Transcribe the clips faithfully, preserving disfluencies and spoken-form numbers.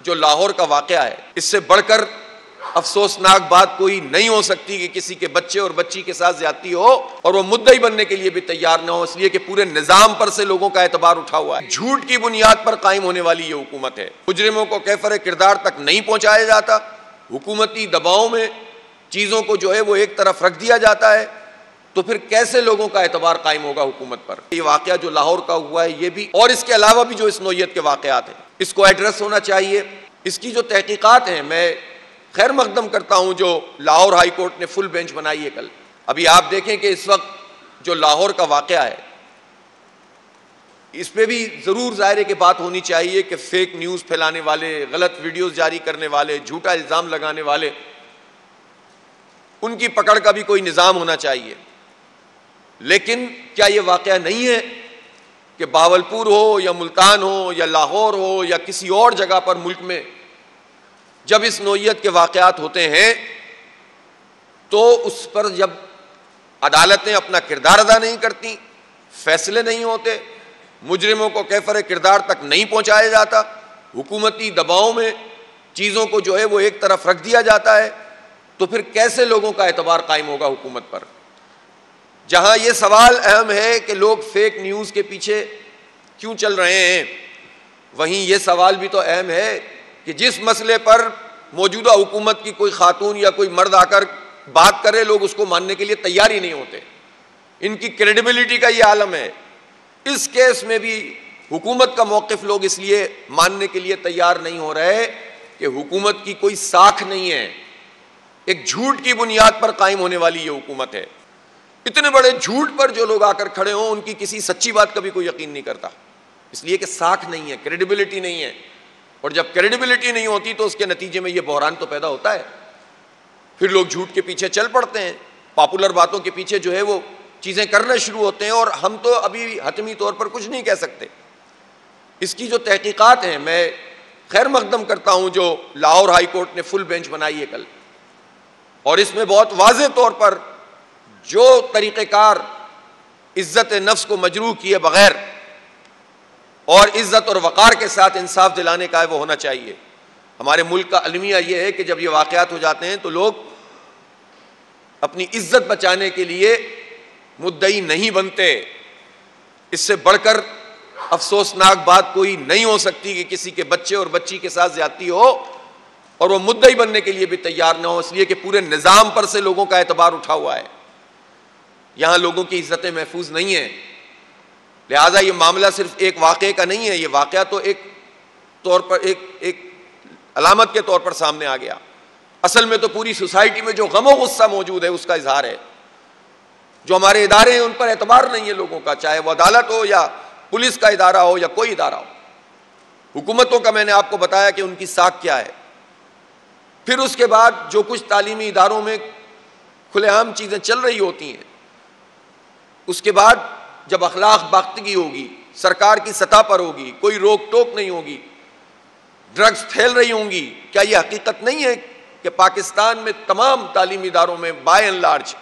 جو لاہور کا واقعہ ہے، اس سے بڑھ کر افسوسناک بات کوئی نہیں ہو سکتی کہ کسی کے بچے اور بچی کے ساتھ زیادتی ہو اور وہ مدعی بننے کے لیے بھی تیار نہ ہو، اس لیے کہ پورے نظام پر سے لوگوں کا اعتبار اٹھا ہوا ہے۔ جھوٹ کی بنیاد پر قائم ہونے والی یہ حکومت ہے۔ مجرموں کو کیفر کردار تک نہیں پہنچایا جاتا، حکومتی دباؤ میں چیزوں کو جو ہے وہ ایک طرف رکھ دیا جاتا ہے، تو پھر کیسے لوگوں کا اعتبار قائم ہوگا حکومت پر؟ یہ واقعہ جو لاہور کا ہوا ہے یہ بھی، اور اس کے علاوہ بھی جو اس نوعیت کے واقعات ہیں، اس کو ایڈریس ہونا چاہیے۔ اس کی جو تحقیقات ہیں، میں خیر مقدم کرتا ہوں جو لاہور ہائی کورٹ نے فل بینچ بنائی ہے کل۔ ابھی آپ دیکھیں کہ اس وقت جو لاہور کا واقعہ ہے، اس پہ بھی ضرور ظاہر ہے کہ بات ہونی چاہیے کہ فیک نیوز پھیلانے والے، غلط ویڈیوز جاری کرنے والے، جھوٹا الزام لگانے والے، ان کی پکڑ کا بھی کوئی نظام ہونا چاہیے۔ لیکن کیا یہ واقعہ نہیں ہے کہ بہاولپور ہو یا ملتان ہو یا لاہور ہو یا کسی اور جگہ پر ملک میں جب اس نوعیت کے واقعات ہوتے ہیں تو اس پر جب عدالتیں اپنا کردار ادا نہیں کرتی، فیصلے نہیں ہوتے، مجرموں کو کیفر کردار تک نہیں پہنچایا جاتا، حکومتی دباؤ میں چیزوں کو جو ہے وہ ایک طرف رکھ دیا جاتا ہے، تو پھر کیسے لوگوں کا اعتبار قائم ہوگا حکومت پر؟ جہاں یہ سوال اہم ہے کہ لوگ فیک نیوز کے پیچھے کیوں چل رہے ہیں، وہیں یہ سوال بھی تو اہم ہے کہ جس مسئلے پر موجودہ حکومت کی کوئی خاتون یا کوئی مرد آ کر بات کرے، لوگ اس کو ماننے کے لیے تیار ہی نہیں ہوتے۔ ان کی کریڈیبلٹی کا یہ عالم ہے۔ اس کیس میں بھی حکومت کا موقف لوگ اس لیے ماننے کے لیے تیار نہیں ہو رہے کہ حکومت کی کوئی ساکھ نہیں ہے، ایک جھوٹ کی بنیاد پر قائم ہونے والی یہ حکومت ہے۔ اتنے بڑے جھوٹ پر جو لوگ آ کر کھڑے ہوں، ان کی کسی سچی بات کا بھی کوئی یقین نہیں کرتا، اس لیے کہ ساکھ نہیں ہے، کریڈیبلٹی نہیں ہے، اور جب کریڈیبلٹی نہیں ہوتی تو اس کے نتیجے میں یہ بحران تو پیدا ہوتا ہے۔ پھر لوگ جھوٹ کے پیچھے چل پڑتے ہیں، پاپولر باتوں کے پیچھے جو ہے وہ چیزیں کرنا شروع ہوتے ہیں، اور ہم تو ابھی حتمی طور پر کچھ نہیں کہہ سکتے۔ اس کی جو تحقیقات ہیں، میں خیر مقدم کرتا ہوں جو لاہور ہائی کورٹ نے فل بینچ بنائی ہے کل، اور اس میں بہت واضح طور پر جو طریقہ کار عزت نفس کو مجروح کیے بغیر اور عزت اور وقار کے ساتھ انصاف دلانے کا ہے وہ ہونا چاہیے۔ ہمارے ملک کا المیہ یہ ہے کہ جب یہ واقعات ہو جاتے ہیں تو لوگ اپنی عزت بچانے کے لیے مدعی نہیں بنتے۔ اس سے بڑھ کر افسوسناک بات کوئی نہیں ہو سکتی کہ کسی کے بچے اور بچی کے ساتھ زیادتی ہو اور وہ مدعی بننے کے لیے بھی تیار نہ ہو، اس لیے کہ پورے نظام پر سے لوگوں کا اعتبار اٹھا ہوا ہے۔ یہاں لوگوں کی عزتیں محفوظ نہیں ہیں، لہٰذا یہ معاملہ صرف ایک واقعے کا نہیں ہے، یہ واقعہ تو ایک طور پر ایک ایک علامت کے طور پر سامنے آ گیا۔ اصل میں تو پوری سوسائٹی میں جو غم و غصہ موجود ہے اس کا اظہار ہے۔ جو ہمارے ادارے ہیں ان پر اعتبار نہیں ہے لوگوں کا، چاہے وہ عدالت ہو یا پولیس کا ادارہ ہو یا کوئی ادارہ ہو۔ حکومتوں کا میں نے آپ کو بتایا کہ ان کی ساکھ کیا ہے۔ پھر اس کے بعد جو کچھ تعلیمی اداروں میں کھلے عام چیزیں چل رہی ہوتی ہیں، اس کے بعد جب اخلاق باختگی ہوگی، سرکار کی سطح پر ہوگی، کوئی روک ٹوک نہیں ہوگی، ڈرگز پھیل رہی ہوں گی، کیا یہ حقیقت نہیں ہے کہ پاکستان میں تمام تعلیمی اداروں میں بائی اینڈ لارج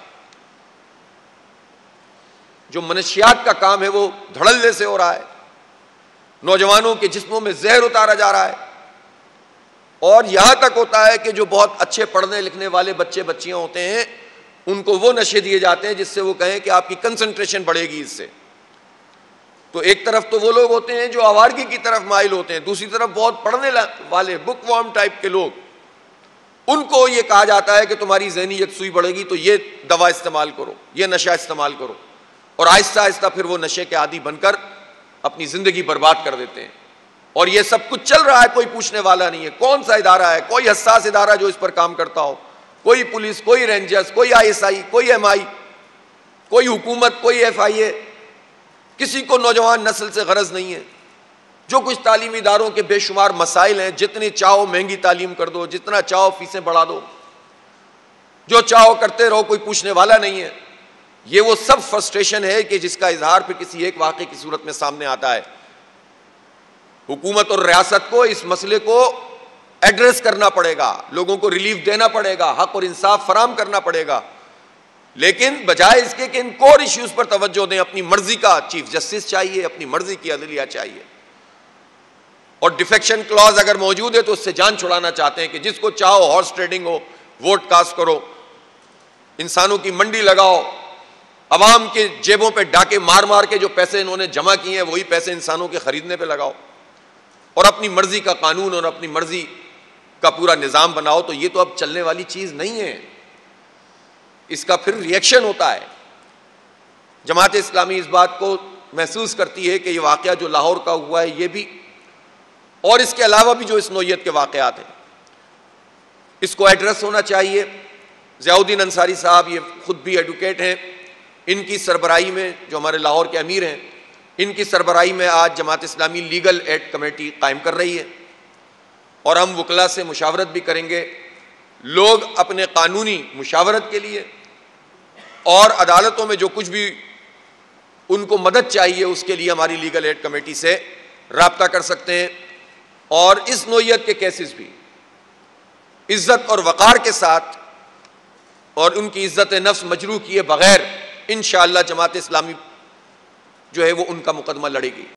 جو منشیات کا کام ہے وہ دھڑلے سے ہو رہا ہے، نوجوانوں کے جسموں میں زہر اتارا جا رہا ہے، اور یہاں تک ہوتا ہے کہ جو بہت اچھے پڑھنے لکھنے والے بچے بچیاں ہوتے ہیں ان کو وہ نشے دیے جاتے ہیں جس سے وہ کہیں کہ آپ کی کنسنٹریشن بڑھے گی اس سے۔ تو ایک طرف تو وہ لوگ ہوتے ہیں جو آوارگی کی طرف مائل ہوتے ہیں، دوسری طرف بہت پڑھنے والے بک وارم ٹائپ کے لوگ، ان کو یہ کہا جاتا ہے کہ تمہاری ذہنی یکسوئی بڑھے گی تو یہ دوا استعمال کرو، یہ نشہ استعمال کرو، اور آہستہ آہستہ پھر وہ نشے کے عادی بن کر اپنی زندگی برباد کر دیتے ہیں۔ اور یہ سب کچھ چل رہا ہے، کوئی پوچھنے والا نہیں ہے۔ کون سا ادارہ ہے، کوئی حساس ادارہ جو اس پر کام کرتا ہو؟ کوئی پولیس، کوئی رینجرز، کوئی آئی ایس آئی، کوئی ایم آئی، کوئی حکومت، کوئی ایف آئی اے، کسی کو نوجوان نسل سے غرض نہیں ہے۔ جو کچھ تعلیمی اداروں کے بے شمار مسائل ہیں، جتنی چاہو مہنگی تعلیم کر دو، جتنا چاہو فیسیں بڑھا دو، جو چاہو کرتے رہو، کوئی پوچھنے والا نہیں ہے۔ یہ وہ سب فرسٹریشن ہے کہ جس کا اظہار پھر کسی ایک واقعے کی صورت میں سامنے آتا ہے۔ حکومت اور ریاست کو اس مسئلے کو ایڈریس کرنا پڑے گا، لوگوں کو ریلیف دینا پڑے گا، حق اور انصاف فراہم کرنا پڑے گا، لیکن بجائے اس کے کہ ان کور ایشوز پر توجہ دیں، اپنی مرضی کا چیف جسٹس چاہیے، اپنی مرضی کی عدلیہ چاہیے۔ اور ڈیفیکشن کلوز اگر موجود ہے تو اس سے جان چھڑانا چاہتے ہیں کہ جس کو چاہو ہارس ٹریڈنگ ہو، ووٹ کاسٹ کرو، انسانوں کی منڈی لگاؤ، عوام کے جیبوں پہ ڈاکے مار مار کے جو پیسے انہوں نے جمع کیے ہیں وہی پیسے انسانوں کے خریدنے پہ لگاؤ، اور اپنی مرضی کا قانون اور اپنی مرضی کا پورا نظام بناؤ. تو یہ تو اب چلنے والی چیز نہیں ہے. اس کا پھر ریئیکشن ہوتا ہے. جماعت اسلامی اس بات کو محسوس کرتی ہے کہ یہ واقعہ جو لاہور کا ہوا ہے یہ بھی، اور اس کے علاوہ بھی جو اس نوعیت کے واقعات ہیں، اس کو ایڈریس ہونا چاہیے. ضیاء الدین انصاری صاحب یہ خود بھی ایڈوکیٹ ہیں، ان کی سربراہی میں، جو ہمارے لاہور کے امیر ہیں، ان کی سربراہی میں آج Jamaat Islami legal aid committee قائم کر رہی ہے، اور ہم وکلاء سے مشاورت بھی کریں گے. لوگ اپنے قانونی مشاورت کے لیے اور عدالتوں میں جو کچھ بھی ان کو مدد چاہیے اس کے لیے ہماری لیگل ایڈ کمیٹی سے رابطہ کر سکتے ہیں. اور اس نوعیت کے کیسز بھی عزت اور وقار کے ساتھ اور ان کی عزت نفس مجروح کیے بغیر انشاءاللہ جماعت اسلامی جو ہے وہ ان کا مقدمہ لڑے گی.